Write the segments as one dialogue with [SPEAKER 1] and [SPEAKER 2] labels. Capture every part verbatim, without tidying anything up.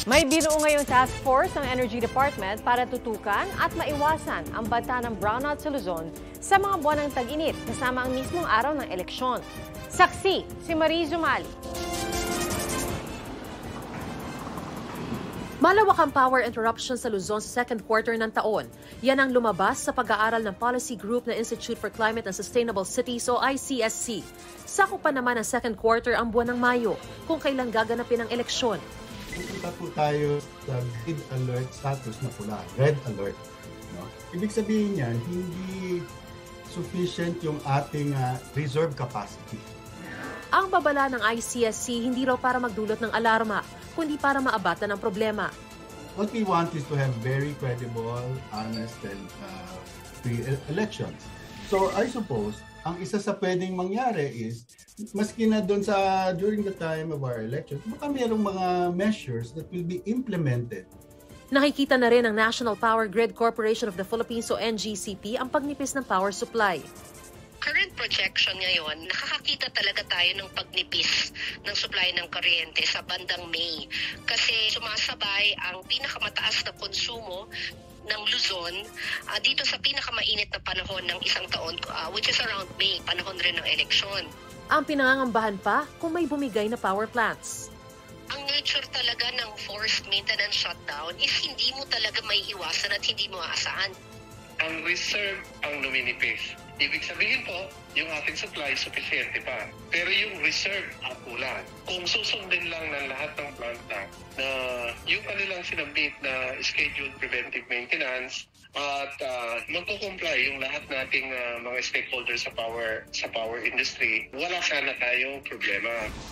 [SPEAKER 1] May binuo ngayong task force ng Energy Department para tutukan at maiwasan ang banta ng brownout sa Luzon sa mga buwan ng tag-init kasama ang mismong araw ng eleksyon. Saksi si Marie Zumali.
[SPEAKER 2] Malawak ang power interruption sa Luzon sa second quarter ng taon. Yan ang lumabas sa pag-aaral ng policy group na Institute for Climate and Sustainable Cities o I C S C. Sakop pa naman ang second quarter ang buwan ng Mayo kung kailan gaganapin ang eleksyon.
[SPEAKER 3] Pupunta po tayo sa grid alert status na pula, red alert. No? Ibig sabihin niyan, hindi sufficient yung ating uh, reserve capacity.
[SPEAKER 2] Ang babala ng I C S C hindi raw para magdulot ng alarma, kundi para maabatan ang problema.
[SPEAKER 3] What we want is to have very credible, honest, and uh, free elections. So I suppose, ang isa sa pwedeng mangyari is, maski na doon sa during the time of our elections, baka mayroong mga measures that will be implemented.
[SPEAKER 2] Nakikita na rin ng National Power Grid Corporation of the Philippines o N G C P ang pagnipis ng power supply.
[SPEAKER 4] Current projection ngayon, nakakakita talaga tayo ng pagnipis ng supply ng kuryente sa bandang May. Kasi sumasabay ang pinakamataas na konsumo ng Luzon uh, dito sa pinakamainit na panahon ng isang taon, uh, which is around May, panahon rin ng eleksyon.
[SPEAKER 2] Ang pinangangambahan pa kung may bumigay na power plants.
[SPEAKER 4] Ang nature talaga ng forced maintenance shutdown is hindi mo talaga may iwasan at hindi mo aasahan.
[SPEAKER 5] Ang reserve ang luminipis. Ibig sabihin po, yung ating supply sufficiente pa. Pero yung reserve ang kulang. Kung susundin lang ng lahat ng planta na yung kanilang sinabit na scheduled preventive maintenance at uh, magkukomply yung lahat nating uh, mga stakeholders sa power sa power industry, wala sana tayong problema.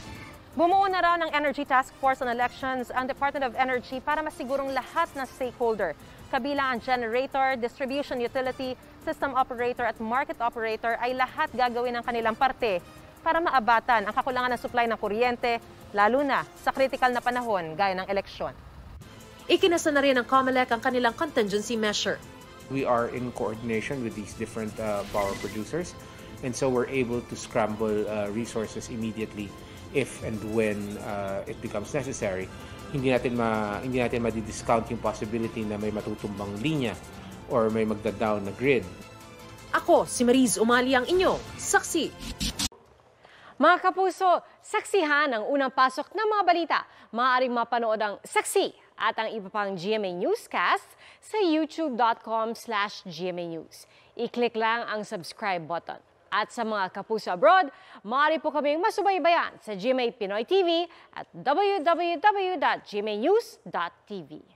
[SPEAKER 1] Bumuo na raw ng Energy Task Force on Elections ang Department of Energy para masigurong lahat ng stakeholder, kabilang ang generator, distribution utility, system operator at market operator ay lahat gagawin ang kanilang parte para maabatan ang kakulangan ng supply ng kuryente, lalo na sa critical na panahon gaya ng eleksyon.
[SPEAKER 2] Ikinasa na rin ng COMELEC ang kanilang contingency measure.
[SPEAKER 6] We are in coordination with these different uh, power producers, and so we're able to scramble uh, resources immediately if and when uh, it becomes necessary. Hindi natin ma hindi natin ma-discount yung possibility na may matutumbang linya or may magda-down na grid.
[SPEAKER 2] Ako, si Mariz Umali ang inyong saksi.
[SPEAKER 1] Mga kapuso, saksihan ang unang pasok ng mga balita. Maaaring mapanood ang saksi at ang iba pang G M A Newscast sa youtube dot com slash G M A News. I-click lang ang subscribe button. At sa mga kapuso abroad, maaari po kaming masubaybayan sa G M A Pinoy T V at w w w dot g m a news dot t v.